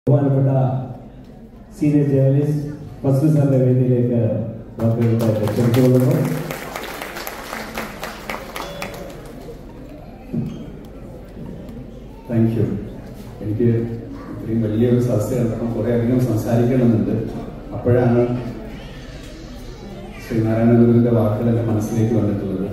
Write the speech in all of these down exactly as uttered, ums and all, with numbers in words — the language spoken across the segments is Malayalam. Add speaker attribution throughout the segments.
Speaker 1: ബഹുമാനപ്പെട്ട സീനിയർ ജേർണലിസ്റ്റ് ഫസ്ലു സാറിന്റെ വേദിയിലേക്ക് വാക്കുകൾക്കായിട്ട് ക്ഷണിച്ചുകൊള്ളുന്നു.
Speaker 2: Thank you. എനിക്ക് ഇത്രയും വലിയൊരു സദസ്സ് കണ്ടപ്പോൾ കുറെ അധികം സംസാരിക്കണമെന്നുണ്ട്. അപ്പോഴാണ് ശ്രീനാരായണ ഗുരുവിന്റെ വാക്കുകൾ എൻ്റെ മനസ്സിലേക്ക് വന്നിട്ടുള്ളത്.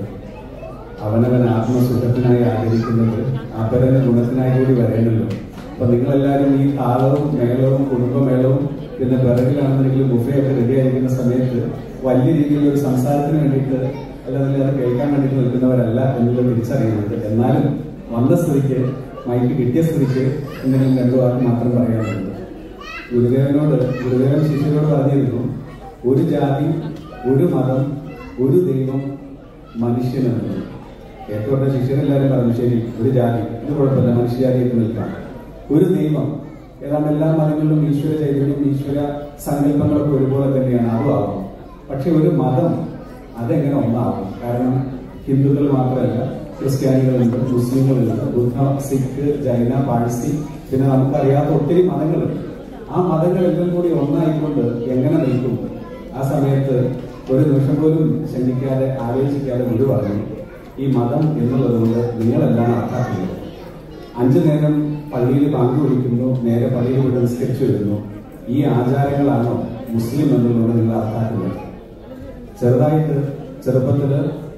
Speaker 2: അവനവൻ ആത്മസുഖത്തിനായി ആഗ്രഹിക്കുന്നത് അപരന ഗുണത്തിനായി കൂടി വരേണ്ടല്ലോ. അപ്പൊ നിങ്ങളെല്ലാവരും ഈ താളവും മേളവും കുടുംബമേളവും പിന്നെ പിറകിലാണെന്നുണ്ടെങ്കിൽ ബുഫയൊക്കെ റെഡി ആയിരിക്കുന്ന സമയത്ത് വലിയ രീതിയിലുള്ള ഒരു സംസാരത്തിന് വേണ്ടിയിട്ട് അല്ലെങ്കിൽ അത് കേൾക്കാൻ വേണ്ടിയിട്ട് നിൽക്കുന്നവരല്ല എന്നുള്ളത് തിരിച്ചറിയുന്നുണ്ട്. എന്നാലും വന്ന സ്ഥിതിക്ക് മൈക്ക് കിട്ടിയ സ്ഥിതിക്ക് എന്തെങ്കിലും രണ്ടു വാക്ക് മാത്രം പറയാനുണ്ട്. ഗുരുദേവനോട് ഗുരുദേവൻ ശിഷ്യരോട് പറഞ്ഞിരുന്നു, ഒരു ജാതി, ഒരു മതം, ഒരു ദൈവം, മനുഷ്യൻ എന്നത്. ഏറ്റവും ശിഷ്യരെല്ലാവരും പറഞ്ഞു, ശരി, ഒരു ജാതി, ഇത് കുഴപ്പമില്ല, മനുഷ്യജാതിയൊക്കെ നിൽക്കാം. ഒരു ദൈവം, ഏതാണ്ട് എല്ലാ മതങ്ങളിലും ഈശ്വര ചൈതന്യം, ഈശ്വര സങ്കല്പങ്ങളൊക്കെ ഒരുപോലെ തന്നെയാണ്, അതും ആവും. പക്ഷെ ഒരു മതം അതെങ്ങനെ ഒന്നാവും? കാരണം ഹിന്ദുക്കൾ മാത്രമല്ല, ക്രിസ്ത്യാനികളുണ്ട്, മുസ്ലിങ്ങളുണ്ട്, ബുദ്ധ, സിഖ്, ജൈന, പാഴ്സി, പിന്നെ നമുക്കറിയാത്ത ഒത്തിരി മതങ്ങളുണ്ട്. ആ മതങ്ങളെല്ലാം കൂടി ഒന്നായിക്കൊണ്ട് എങ്ങനെ നിൽക്കും? ആ സമയത്ത് ഒരു നിമിഷം പോലും ശങ്കിക്കാതെ ആലോചിക്കാതെ ഗുരു പറഞ്ഞു, ഈ മതം എന്നുള്ളത് കൊണ്ട് നിങ്ങളെല്ലാം അർത്ഥമാക്കുന്നത്. അഞ്ചു നേരം പള്ളിയിൽ പങ്കു വിളിക്കുന്നു, നേരെ പള്ളിയിൽ വിട്ട് നിസ്കരിച്ചു വരുന്നു. ഈ ആചാരങ്ങളാണോ മുസ്ലിം എന്നുള്ളത് നിങ്ങൾ അർത്ഥമാക്കുന്നത്? ചെറുതായിട്ട് ചെറുപ്പത്തില്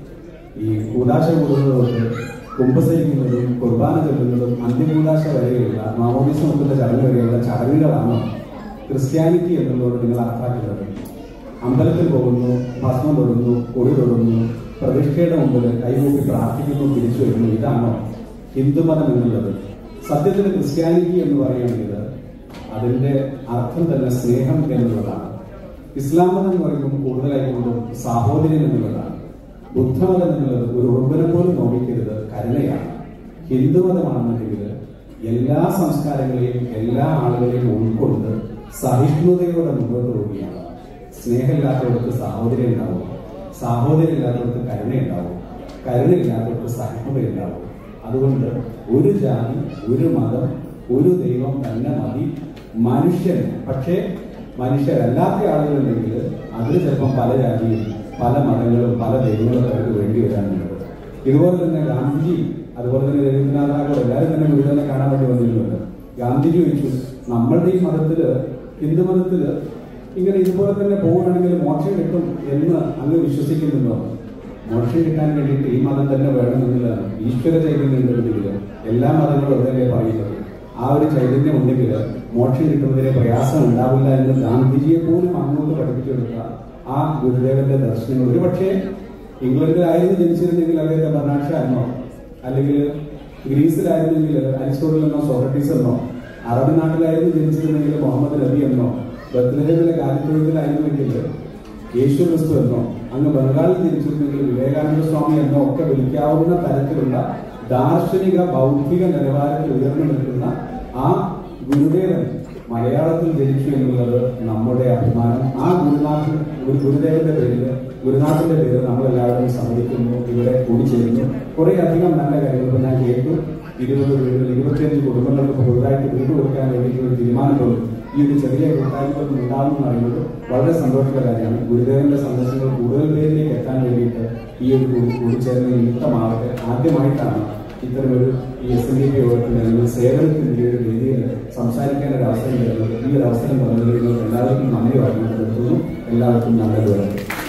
Speaker 2: ഈ കൂടാശ കൂടുന്നതൊട്ട് കുമ്പസരിക്കുന്നതും കുർബാന ചൊല്ലുന്നതും അന്ത്യകൂടാശ വരെയുള്ള മാമോദിസം നോക്കുന്ന ചടങ്ങ് വരെയുള്ള ചടങ്ങുകളാണോ ക്രിസ്ത്യാനിറ്റി എന്നുള്ളത് നിങ്ങൾ അർത്ഥമാക്കുന്നത്? അമ്പലത്തിൽ പോകുന്നു, ഭസ്മം തൊടുന്നു, കൊടി തൊടുന്നു, പ്രതിഷ്ഠയുടെ മുമ്പിൽ കൈകൂപ്പി പ്രാർത്ഥിക്കുന്നു, തിരിച്ചു വരുന്നു, ഇതാണോ ഹിന്ദുമതം എന്നുള്ളത്? സത്യത്തിൽ ക്രിസ്ത്യാനിറ്റി എന്ന് പറയുകയാണെങ്കിൽ അതിന്റെ അർത്ഥം തന്നെ സ്നേഹം എന്നുള്ളതാണ്. ഇസ്ലാം മതം എന്ന് പറയുമ്പോൾ കൂടുതലായിക്കൊണ്ടും സാഹോദര്യം എന്നുള്ളതാണ്. ബുദ്ധമതം എന്നുള്ളത് ഒരു ഉറുമ്പനെ പോലും നോക്കിക്കരുത്, കരുണയാണ്. ഹിന്ദുമതമാണെന്നുണ്ടെങ്കിൽ എല്ലാ സംസ്കാരങ്ങളെയും എല്ലാ ആളുകളെയും ഉൾക്കൊണ്ട് സഹിഷ്ണുതയോടെ മുന്നോട്ട് പോവുകയാണ്. സ്നേഹമില്ലാത്തവർക്ക് സാഹോദര്യം ഉണ്ടാവും, സാഹോദര്യം ഇല്ലാത്തവർക്ക് കരുണയുണ്ടാവും, കരുണയില്ലാത്തവർക്ക് സഹിഷ്ണുതയുണ്ടാവും. അതുകൊണ്ട് ഒരു ജാതി, ഒരു മതം, ഒരു ദൈവം തന്നെ മതി. മനുഷ്യൻ, പക്ഷേ മനുഷ്യരല്ലാത്ത ആളുകളുണ്ടെങ്കിൽ അതിൽ ചിലപ്പം പല ജാതിയും പല മതങ്ങളും പല ദൈവങ്ങളും അവർക്ക് വേണ്ടി വരാനുള്ളത്. ഇതുപോലെ തന്നെ ഗാന്ധിജി, അതുപോലെ തന്നെ രവീന്ദ്രനാഥ് ടാഗോർ എല്ലാവരും തന്നെ ഗുരുവിനെ കാണാൻ വേണ്ടി വന്നിരുന്നുണ്ട്. ഗാന്ധിജി ചോദിച്ചു, നമ്മളുടെ ഈ മതത്തില്, ഹിന്ദു മതത്തില് ഇങ്ങനെ ഇതുപോലെ തന്നെ പോവുകയാണെങ്കിൽ മോക്ഷം കിട്ടും എന്ന് അങ്ങ് വിശ്വസിക്കുന്നുണ്ടോ? മോക്ഷം കിട്ടാൻ വേണ്ടിയിട്ട് ഈ മതം തന്നെ വേണമെന്നുള്ളതാണ്. ഈശ്വര ചൈതന്യം ഉണ്ടെങ്കിൽ എല്ലാ മതങ്ങളും അതല്ലേ പറയുന്നത്. ആ ഒരു ചൈതന്യം ഉണ്ടെങ്കിൽ മോക്ഷം കിട്ടുന്നതിന് പ്രയാസം ഉണ്ടാവില്ല എന്ന് ഗാന്ധിജിയെ പോലും അങ്ങോട്ട് പഠിപ്പിച്ചെടുത്ത ആ ഗുരുദേവന്റെ ദർശനങ്ങൾ. ഒരു പക്ഷേ ഇംഗ്ലണ്ടിലായിരുന്നു ജനിച്ചിരുന്നെങ്കിൽ അദ്ദേഹത്തെ ബർണാഡ് എന്നോ, അല്ലെങ്കിൽ ഗ്രീസിലായിരുന്നെങ്കിൽ അരിസ്റ്റോട്ടിൽ എന്നോ സോക്രട്ടീസ് എന്നോ, അറബ് നാട്ടിലായിരുന്നു ജനിച്ചിരുന്നെങ്കിൽ മുഹമ്മദ് നബി എന്നോ, ബത്ലഹേമിലെ കാലിത്തൊഴുത്തിലായിരുന്നെങ്കിൽ യേശു ക്രിസ്തു എന്നോ, അങ്ങ് ബംഗാളിൽ ജനിച്ചിരുന്നെങ്കിൽ വിവേകാനന്ദ സ്വാമി എന്നോ ഒക്കെ വിളിക്കാവുന്ന തരത്തിലുള്ള ദാർശനിക ബൗദ്ധിക നിലവാരത്തിൽ ഉയർന്നു നിൽക്കുന്ന ആ ഗുരുദേവൻ മലയാളത്തിൽ ജനിച്ചു എന്നുള്ളത് നമ്മുടെ അഭിമാനം. ആ ഗുരുനാഥൻ ഗുരുദേവന്റെ പേരിൽ, ഗുരുനാഥന്റെ പേരിൽ നമ്മളെല്ലാവരും സമ്മതിക്കുന്നു, ഇവിടെ കൂടിച്ചേരുന്നു. കുറെ അധികം നല്ല കാര്യങ്ങൾ ഞാൻ കേട്ടു. ഇരുപത് വീടുകൾ, ഇരുപത്തിയഞ്ച് കുടുംബങ്ങൾക്ക് പുതുതായിട്ട് വീട് കൊടുക്കാൻ വേണ്ടിയിട്ടുള്ള ഒരു തീരുമാനങ്ങളും ഈ ഒരു ചെറിയ കൂട്ടായ്മകളും ഉണ്ടാകുമെന്ന് അറിയുന്നത് വളരെ സന്തോഷമുള്ള കാര്യമാണ്. ഗുരുദേവന്റെ സന്ദേശങ്ങൾ കൂടുതൽ പേരിലേക്ക് എത്താൻ വേണ്ടിയിട്ട് ഈ ഒരു കൂടിച്ചേർന്ന നിമിത്തമാവട്ടെ. ആദ്യമായിട്ടാണ് ഇത്തരമൊരു ഈ എസ് എൻ ഡി പി യോഗത്തിൽ അല്ലെങ്കിൽ സേവനത്തിന്റെ ഒരു രീതിയിൽ സംസാരിക്കാൻ ഒരു അവസരം വരുന്നത്. ഈ ഒരു അവസരം തന്നതിൽ എല്ലാവർക്കും നന്ദി പറഞ്ഞു നിർത്തുന്നു. എല്ലാവർക്കും നല്ലത് വരട്ടെ.